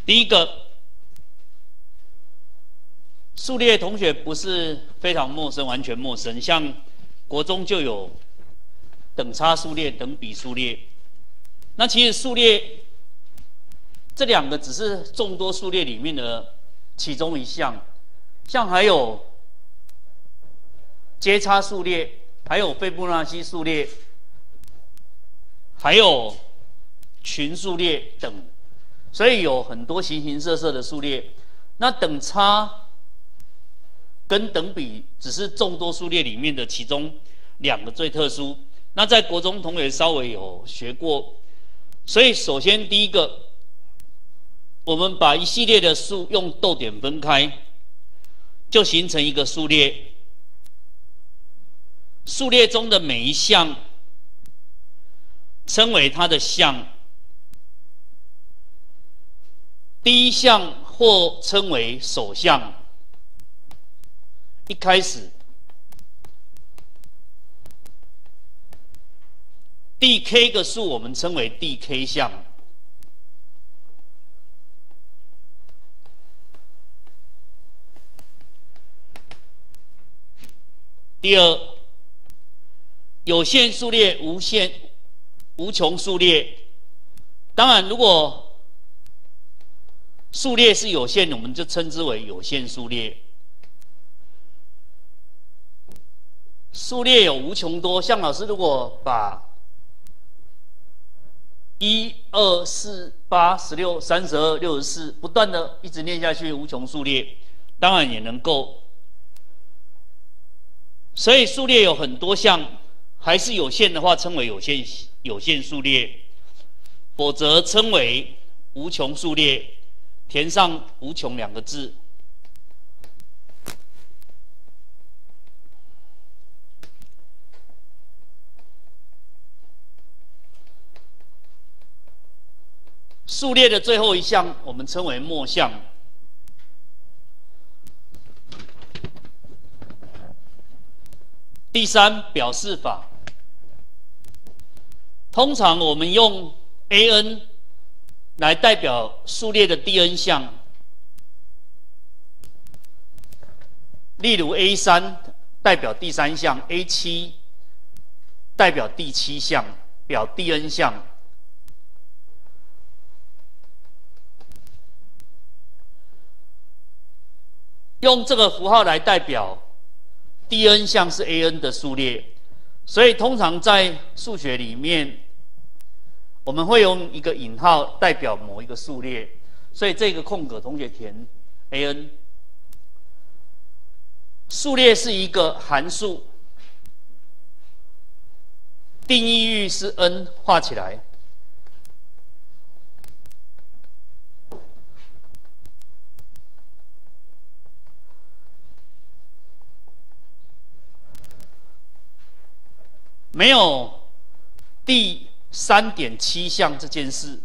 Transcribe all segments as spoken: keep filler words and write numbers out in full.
第一个，数列同学不是非常陌生，完全陌生。像国中就有等差数列、等比数列。那其实数列这两个只是众多数列里面的其中一项，像还有阶差数列，还有斐波那契数列，还有群数列等，所以有很多形形色色的数列。那等差跟等比只是众多数列里面的其中两个最特殊。那在国中同学稍微有学过，所以首先第一个，我们把一系列的数用逗点分开，就形成一个数列。数列中的每一项称为它的项，第一项或称为首项。一开始，第 k 个数我们称为第 k 项。第二，有限数列、无限、无穷数列。当然，如果数列是有限的，我们就称之为有限数列。数列有无穷多，像老师如果把一、二、四、八、十六、三十二、六十四不断的一直念下去，无穷数列，当然也能够。所以数列有很多项，还是有限的话，称为有限有限数列，否则称为无穷数列。填上“无穷”两个字。数列的最后一项，我们称为末项。第三，表示法。通常我们用 A N 来代表数列的第 n 项，例如 A 三 代表第三项 ，A 七 代表第七项，表第 n 项。用这个符号来代表第 n 项是 A N 的数列，所以通常在数学里面，我们会用一个引号代表某一个数列，所以这个空格同学填 A N。数列是一个函数，定义域是 n， 画起来。没有第 三点七 项这件事，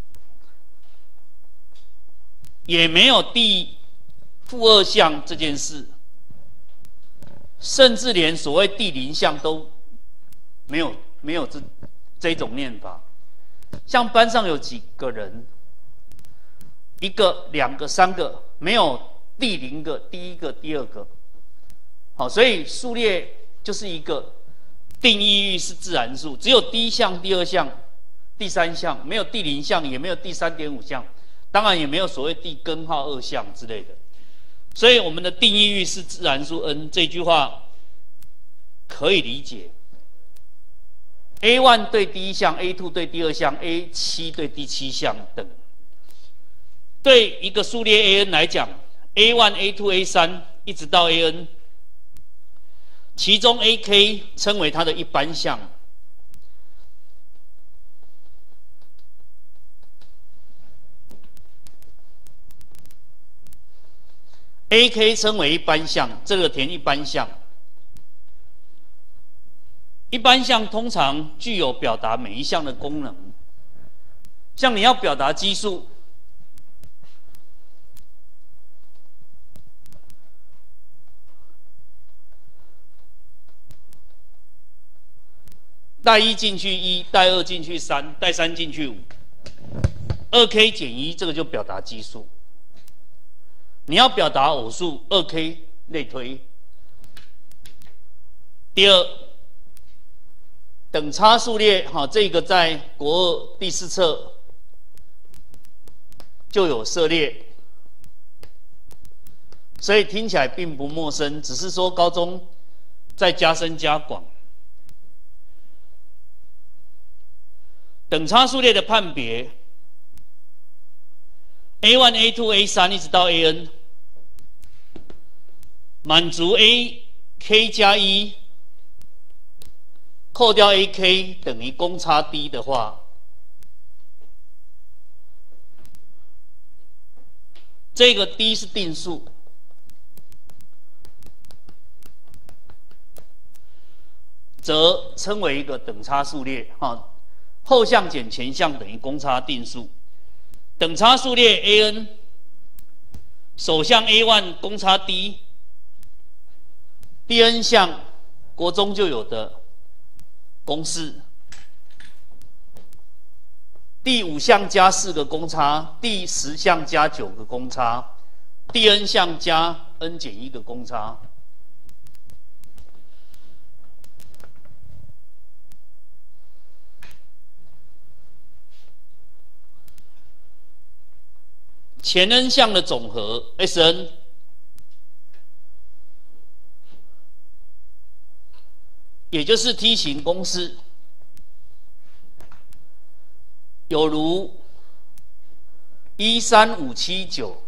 也没有第负二项这件事，甚至连所谓第零项都没有没有这这种念法。像班上有几个人，一个、两个、三个，没有第零个、第一个、第二个。好，所以数列就是一个。定义域是自然数，只有第一项、第二项、第三项，没有第零项，也没有第三点五项，当然也没有所谓第根号二项之类的。所以我们的定义域是自然数 n 这句话可以理解。A 一 对第一项 ，A 二 对第二项 ，A 七 对第七项等。对一个数列 A n 来讲 ，A 一、A 二、A 三 一直到 A n。其中 A K 称为它的一般项 ，A K 称为一般项，这个填一般项。一般项通常具有表达每一项的功能，像你要表达基数。带一进去一，带二进去三，带三进去五。 二 k 减一，这个就表达奇数。你要表达偶数，二 k 类推。第二，等差数列，哈，这个在国二第四册就有涉猎，所以听起来并不陌生，只是说高中再加深加广。等差数列的判别 ，A 一、A 二、A 三一直到 A N， 满足 A k 加一，扣掉 A k 等于公差 D 的话，这个 D 是定数，则称为一个等差数列，哈。后项减前项等于公差定数，等差数列 A N， 首项 A 一 公差 D， 第 n 项国中就有的公式，第五项加四个公差，第十项加九个公差，第 n 项加 n 减一个公差。前 n 项的总和 S N， 也就是 T 型公式，有如一三五七九，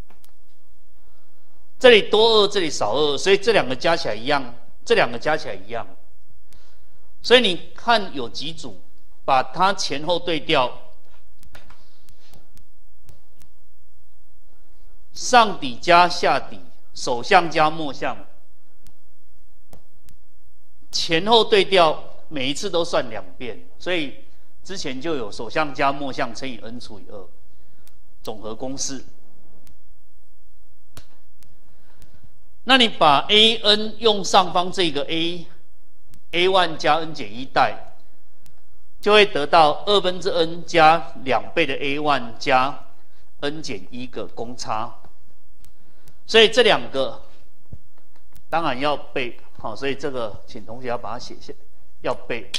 这里多二，这里少二，所以这两个加起来一样，这两个加起来一样。所以你看有几组，把它前后对调。上底加下底，首项加末项，前后对调，每一次都算两遍，所以之前就有首项加末项乘以 n 除以二，总和公式。那你把 A n 用上方这个 A A 一 加 n 减一代，就会得到二分之 n 加两倍的 A 一 加 n 减一个公差。所以这两个当然要背，好，所以这个请同学要把它写下，要背。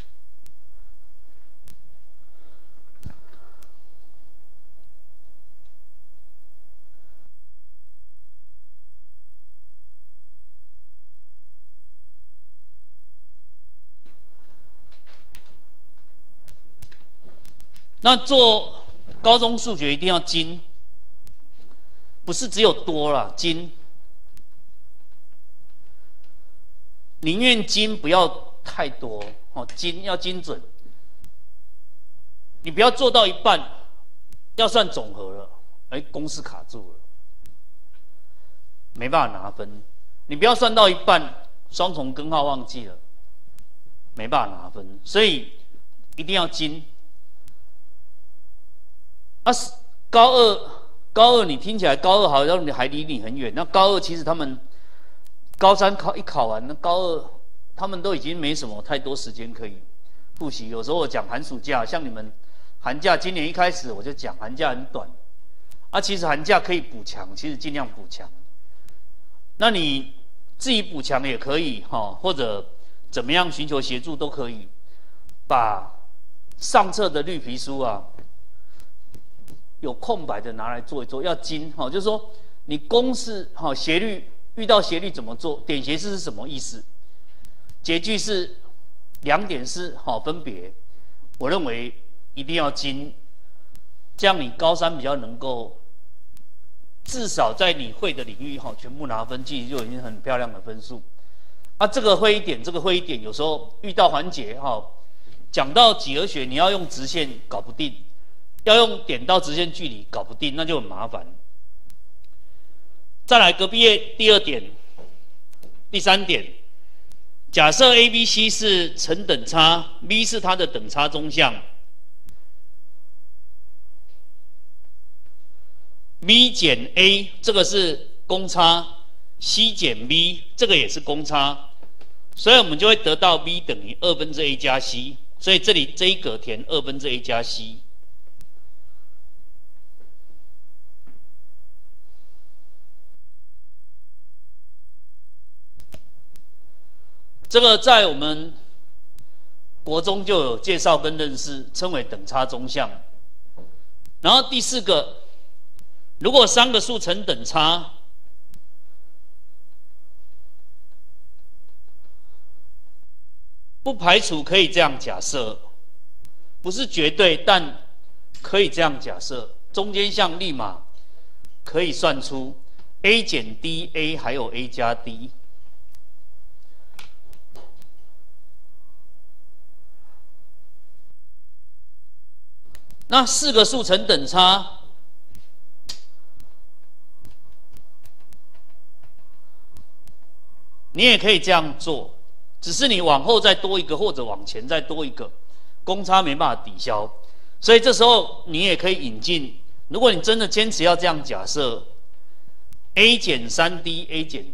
那做高中数学一定要精。不是只有多啦，精，宁愿精不要太多哦，精要精准。你不要做到一半，要算总和了，哎，公式卡住了，没办法拿分。你不要算到一半，双重根号忘记了，没办法拿分。所以一定要精。啊，高二。高二你听起来高二好像你还离你很远，那高二其实他们高三考一考完，那高二他们都已经没什么太多时间可以复习。有时候我讲寒暑假，像你们寒假今年一开始我就讲寒假很短，啊，其实寒假可以补强，其实尽量补强。那你自己补强也可以哈，或者怎么样寻求协助都可以，把上册的绿皮书啊。有空白的拿来做一做，要精哈，就是说你公式哈斜率遇到斜率怎么做？点斜式是什么意思？截距是两点式好分别，我认为一定要精，这样你高三比较能够至少在你会的领域哈全部拿分，其实就已经很漂亮的分数。啊，这个会一点，这个会一点，有时候遇到环节哈，讲到几何学你要用直线搞不定。要用点到直线距离搞不定，那就很麻烦。再来隔壁页第二点，第三点，假设 A、B、C 是成等差 ，B 是它的等差中项 ，B 减 A 这个是公差 ，C 减 B 这个也是公差，所以我们就会得到 B 等于二分之 A 加 C， 所以这里这一格填二分之 A 加 C。 这个在我们国中就有介绍跟认识，称为等差中项。然后第四个，如果三个数成等差，不排除可以这样假设，不是绝对，但可以这样假设。中间项立马可以算出 a 减 d，a 还有 a 加 d。那四个数成等差，你也可以这样做，只是你往后再多一个，或者往前再多一个，公差没办法抵消，所以这时候你也可以引进。如果你真的坚持要这样假设 ，a 减 三 d，a 减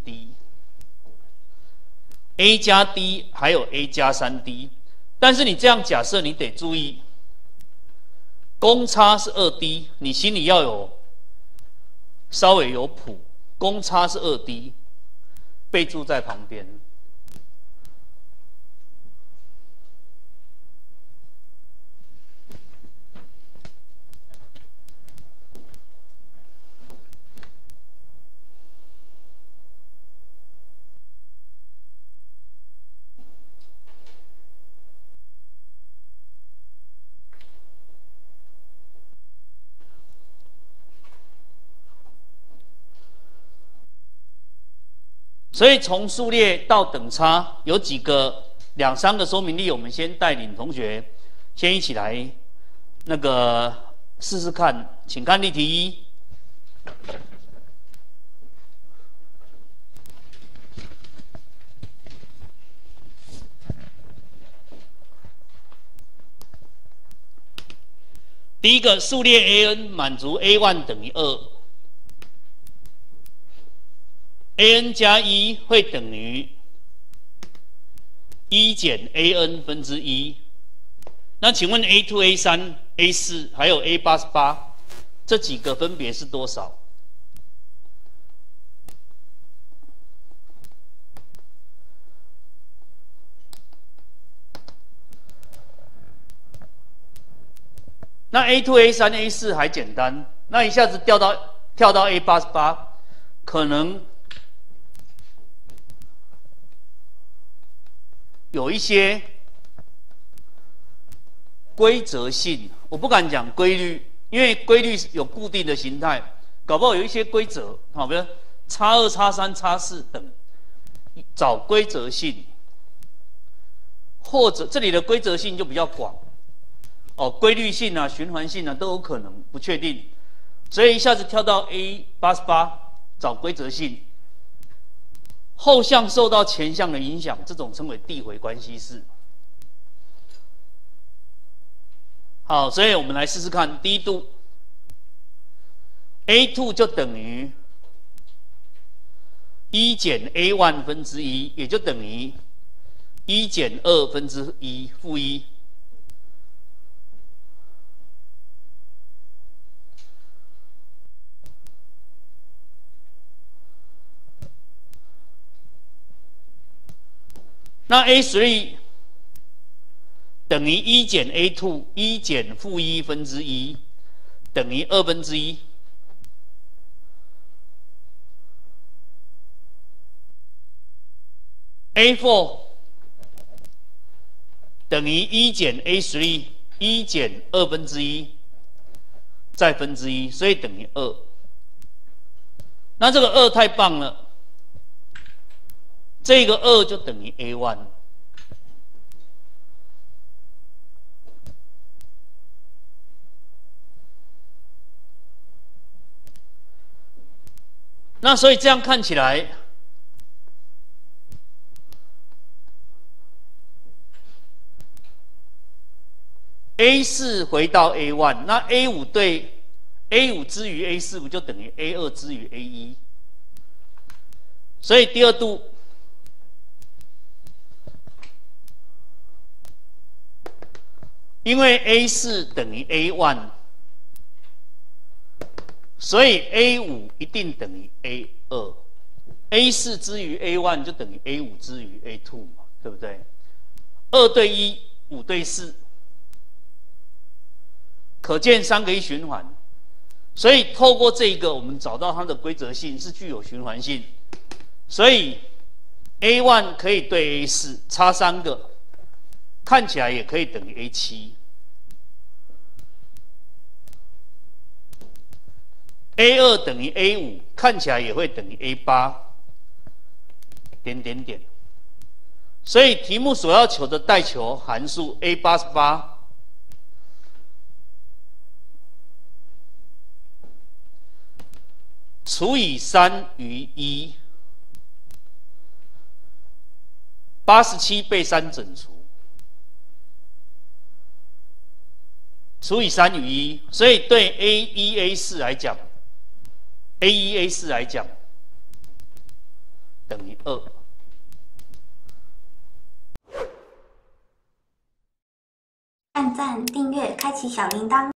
d，a 加 d 还有 a 加 三 d， 但是你这样假设，你得注意。公差是 二 d， 你心里要有稍微有谱。公差是 二 d， 备注在旁边。所以从数列到等差有几个两三个说明例，我们先带领同学先一起来那个试试看，请看例题一。第一个数列 a_n 满足 a 一 等于二。a_n 加一会等于一减 a_n 分之一。那请问 a 二、a 三、a 四还有 a 八十八这几个分别是多少？那 a 二、a 三、a 四还简单，那一下子掉到跳到 a 八十八，可能有一些规则性，我不敢讲规律，因为规律有固定的形态，搞不好有一些规则，好，比如差二、差三、差四等，找规则性，或者这里的规则性就比较广，哦，规律性啊、循环性啊都有可能，不确定，所以一下子跳到 a 八十八找规则性。后项受到前项的影响，这种称为递回关系式。好，所以我们来试试看。第一度 a 二 就等于一减 a 一 分之一，也就等于一减二分之一负一。那 a 三 等于一减 a 二， 一减负一分之一，等于二分之一。a 四 等于一减 a 三， 一减二分之一，再分之一，所以等于二。那这个二太棒了。这个二就等于 a 一。那所以这样看起来 ，a 四 回到 a 一， 那 a 五 对 a 五 之于 a 四 不就等于 a 二 之于 a 一？ 所以第二度。因为 a 四 等于 a 一， 所以 a 五 一定等于 a 二， a 四 之于 a 一 就等于 a 五 之于 a 二 嘛。 对不对？二对一，五对四，可见三个一循环。所以透过这一个，我们找到它的规则性是具有循环性。所以 A 一 可以对 A 四，差三个，看起来也可以等于 A 七。A 二 等于 A 五，看起来也会等于 A 八。点点点。所以题目所要求的带球函数 A 八十八，除以三余一，八十七被三整除，除以三余一，所以对 A 一 A 四 来讲 ，A 一 A 四 来讲等于二。 按赞、订阅、开启小铃铛。